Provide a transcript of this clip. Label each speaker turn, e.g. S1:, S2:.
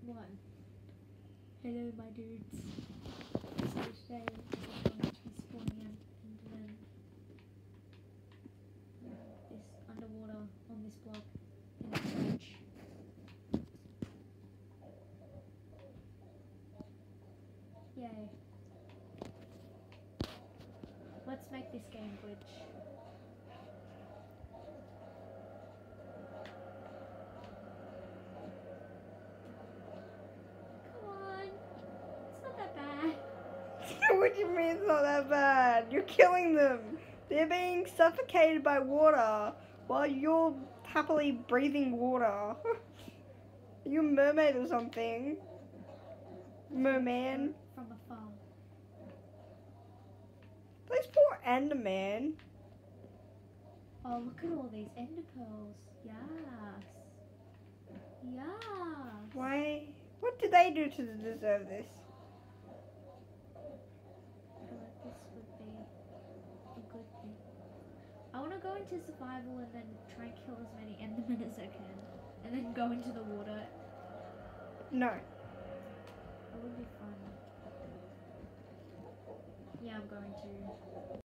S1: One. Hello, my dudes. So today we're going to be spawning Enderman this underwater on this block in a bridge. Yay. Let's make this game glitch.
S2: What do you mean it's not that bad? You're killing them. They're being suffocated by water while you're happily breathing water. Are you a mermaid or something? Merman?
S1: From afar.
S2: Those poor Enderman.
S1: Oh, look at all these ender pearls. Yes. Yes.
S2: Why? What did they do to deserve this?
S1: This would be a good thing. I want to go into survival and then try and kill as many endermen as I can. And then go into the water.
S2: No.
S1: That would be fun. Yeah, I'm going to.